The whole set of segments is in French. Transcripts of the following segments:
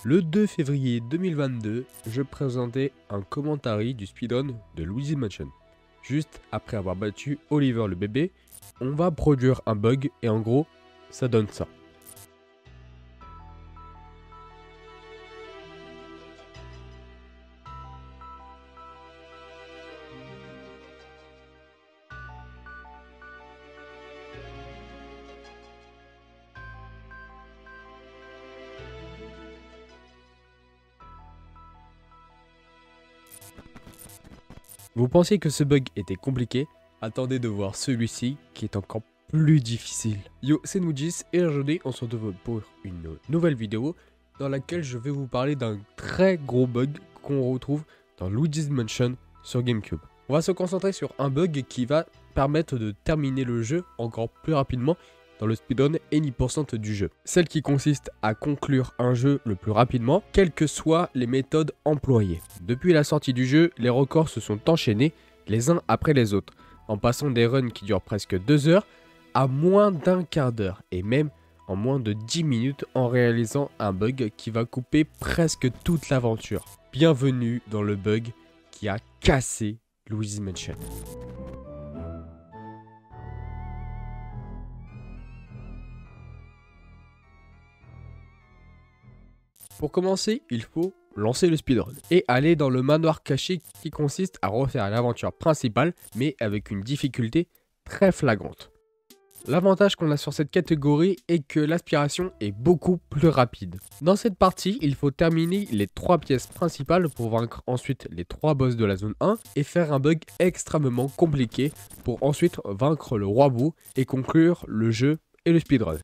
Le 2 février 2022, je présentais un commentary du speedrun de Luigi's Mansion. Juste après avoir battu Oliver le bébé, on va produire un bug et en gros, ça donne ça. Vous pensiez que ce bug était compliqué? Attendez de voir celui-ci qui est encore plus difficile. Yo, c'est Noujis et aujourd'hui on se retrouve pour une nouvelle vidéo dans laquelle je vais vous parler d'un très gros bug qu'on retrouve dans Luigi's Mansion sur GameCube. On va se concentrer sur un bug qui va permettre de terminer le jeu encore plus rapidement dans le speedrun Any% du jeu. Celle qui consiste à conclure un jeu le plus rapidement, quelles que soient les méthodes employées. Depuis la sortie du jeu, les records se sont enchaînés les uns après les autres, en passant des runs qui durent presque 2 heures à moins d'un quart d'heure, et même en moins de 10 minutes en réalisant un bug qui va couper presque toute l'aventure. Bienvenue dans le bug qui a cassé Luigi's Mansion. Pour commencer, il faut lancer le speedrun et aller dans le manoir caché qui consiste à refaire l'aventure principale mais avec une difficulté très flagrante. L'avantage qu'on a sur cette catégorie est que l'aspiration est beaucoup plus rapide. Dans cette partie, il faut terminer les 3 pièces principales pour vaincre ensuite les 3 boss de la zone 1 et faire un bug extrêmement compliqué pour ensuite vaincre le roi Boo et conclure le jeu et le speedrun.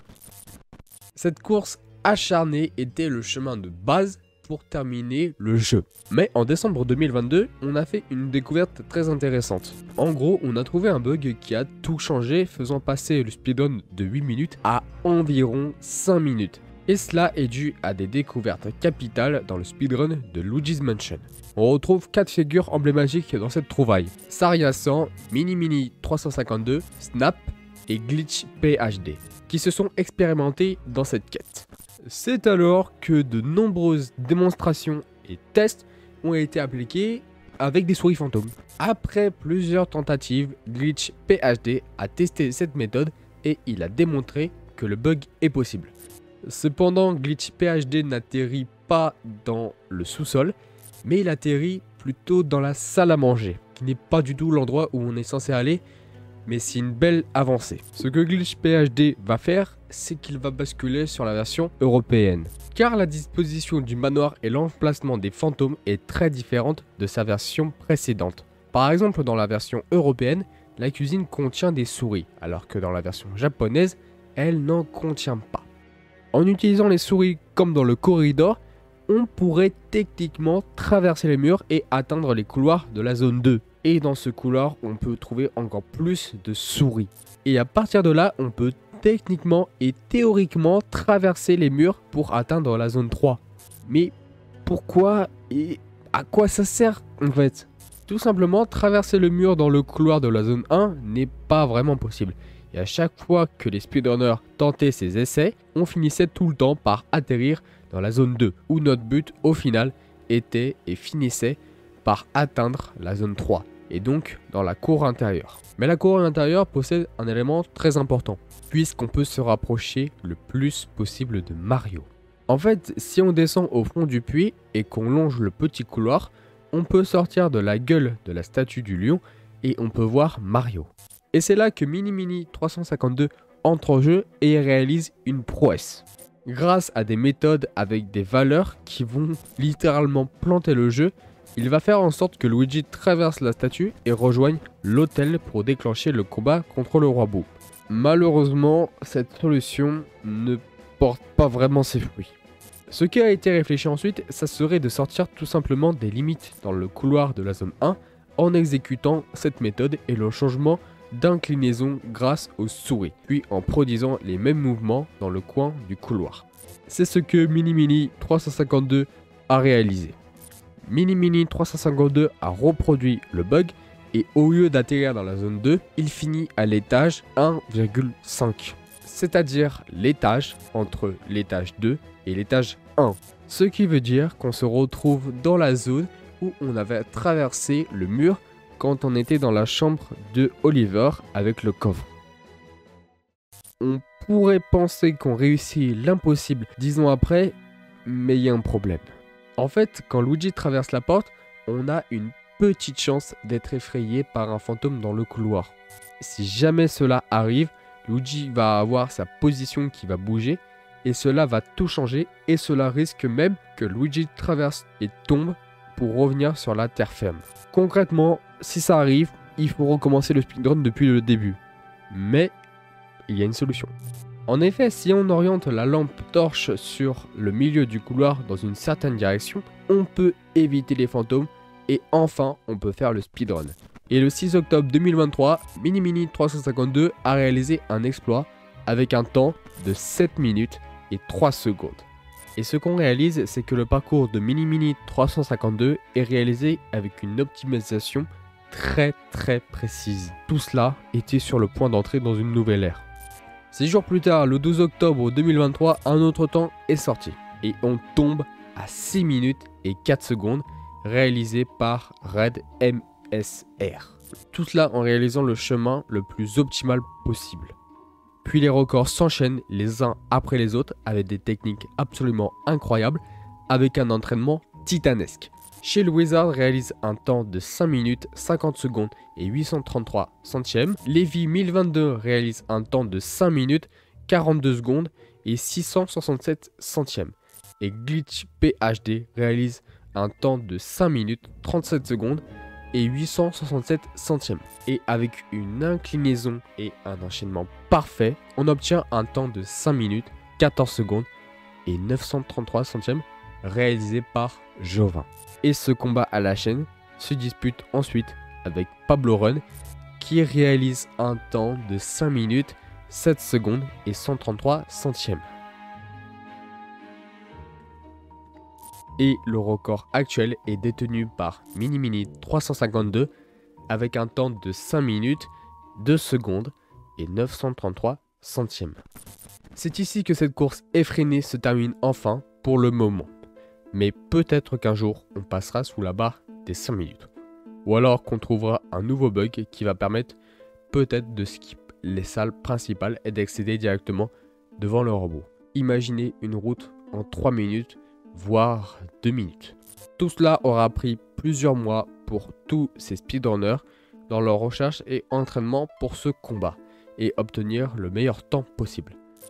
Cette course acharné était le chemin de base pour terminer le jeu. Mais en décembre 2022, on a fait une découverte très intéressante. En gros, on a trouvé un bug qui a tout changé, faisant passer le speedrun de 8 minutes à environ 5 minutes. Et cela est dû à des découvertes capitales dans le speedrun de Luigi's Mansion. On retrouve 4 figures emblématiques dans cette trouvaille. Saria 100, Mini 352, Snap et Glitch PhD, qui se sont expérimentés dans cette quête. C'est alors que de nombreuses démonstrations et tests ont été appliqués avec des souris fantômes. Après plusieurs tentatives, Glitch PhD a testé cette méthode et il a démontré que le bug est possible. Cependant, Glitch PhD n'atterrit pas dans le sous-sol, mais il atterrit plutôt dans la salle à manger, qui n'est pas du tout l'endroit où on est censé aller, mais c'est une belle avancée. Ce que Glitch PhD va faire, c'est qu'il va basculer sur la version européenne. Car la disposition du manoir et l'emplacement des fantômes est très différente de sa version précédente. Par exemple, dans la version européenne, la cuisine contient des souris, alors que dans la version japonaise, elle n'en contient pas. En utilisant les souris comme dans le corridor, on pourrait techniquement traverser les murs et atteindre les couloirs de la zone 2. Et dans ce couloir, on peut trouver encore plus de souris. Et à partir de là, on peut techniquement et théoriquement traverser les murs pour atteindre la zone 3. Mais pourquoi et à quoi ça sert en fait? Tout simplement, traverser le mur dans le couloir de la zone 1 n'est pas vraiment possible. Et à chaque fois que les speedrunners tentaient ces essais, on finissait tout le temps par atterrir dans la zone 2, où notre but au final était et finissait par atteindre la zone 3. Et donc dans la cour intérieure. Mais la cour intérieure possède un élément très important, puisqu'on peut se rapprocher le plus possible de Mario. En fait, si on descend au fond du puits et qu'on longe le petit couloir, on peut sortir de la gueule de la statue du lion et on peut voir Mario. Et c'est là que Mini 352 entre en jeu et réalise une prouesse. Grâce à des méthodes avec des valeurs qui vont littéralement planter le jeu, il va faire en sorte que Luigi traverse la statue et rejoigne l'hôtel pour déclencher le combat contre le roi Boo. Malheureusement, cette solution ne porte pas vraiment ses fruits. Ce qui a été réfléchi ensuite, ça serait de sortir tout simplement des limites dans le couloir de la zone 1 en exécutant cette méthode et le changement d'inclinaison grâce aux souris, puis en produisant les mêmes mouvements dans le coin du couloir. C'est ce que Mini 352 a réalisé. Mini 352 a reproduit le bug et au lieu d'atterrir dans la zone 2, il finit à l'étage 1,5. C'est-à-dire l'étage entre l'étage 2 et l'étage 1. Ce qui veut dire qu'on se retrouve dans la zone où on avait traversé le mur quand on était dans la chambre de Oliver avec le coffre. On pourrait penser qu'on réussit l'impossible 10 ans après, mais il y a un problème. En fait, quand Luigi traverse la porte, on a une petite chance d'être effrayé par un fantôme dans le couloir. Si jamais cela arrive, Luigi va avoir sa position qui va bouger et cela va tout changer et cela risque même que Luigi traverse et tombe pour revenir sur la terre ferme. Concrètement, si ça arrive, il faut recommencer le speedrun depuis le début. Mais il y a une solution. En effet, si on oriente la lampe torche sur le milieu du couloir dans une certaine direction, on peut éviter les fantômes et enfin on peut faire le speedrun. Et le 6 octobre 2023, Mini 352 a réalisé un exploit avec un temps de 7 minutes et 3 secondes. Et ce qu'on réalise, c'est que le parcours de Mini 352 est réalisé avec une optimisation très précise. Tout cela était sur le point d'entrer dans une nouvelle ère. 6 jours plus tard, le 12 octobre 2023, un autre temps est sorti. Et on tombe à 6 minutes et 4 secondes, réalisé par Red MSR. Tout cela en réalisant le chemin le plus optimal possible. Puis les records s'enchaînent les uns après les autres avec des techniques absolument incroyables, avec un entraînement titanesque. Shield Wizard réalise un temps de 5 minutes 50 secondes et 833 centièmes. Levi 1022 réalise un temps de 5 minutes 42 secondes et 667 centièmes. Et Glitch PhD réalise un temps de 5 minutes 37 secondes et 867 centièmes. Et avec une inclinaison et un enchaînement parfait, on obtient un temps de 5 minutes 14 secondes et 933 centièmes réalisé par Jovin. Et ce combat à la chaîne se dispute ensuite avec Pablo Run qui réalise un temps de 5 minutes 7 secondes et 133 centièmes. Et le record actuel est détenu par Mini 352 avec un temps de 5 minutes 2 secondes et 933 centièmes. C'est ici que cette course effrénée se termine enfin pour le moment. Mais peut-être qu'un jour, on passera sous la barre des 5 minutes. Ou alors qu'on trouvera un nouveau bug qui va permettre peut-être de skip les salles principales et d'accéder directement devant le robot. Imaginez une route en 3 minutes, voire 2 minutes. Tout cela aura pris plusieurs mois pour tous ces speedrunners dans leur recherche et entraînement pour ce combat et obtenir le meilleur temps possible.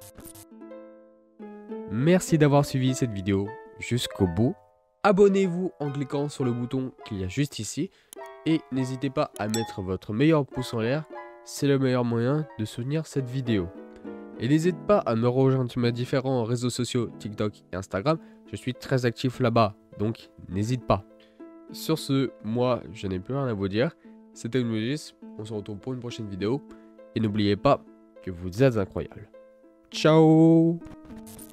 Merci d'avoir suivi cette vidéo jusqu'au bout. Abonnez-vous en cliquant sur le bouton qu'il y a juste ici et n'hésitez pas à mettre votre meilleur pouce en l'air, c'est le meilleur moyen de soutenir cette vidéo. Et n'hésite pas à me rejoindre sur mes différents réseaux sociaux TikTok et Instagram, je suis très actif là-bas, donc n'hésite pas. Sur ce, moi je n'ai plus rien à vous dire, c'était Logis, on se retrouve pour une prochaine vidéo et n'oubliez pas que vous êtes incroyable. Ciao!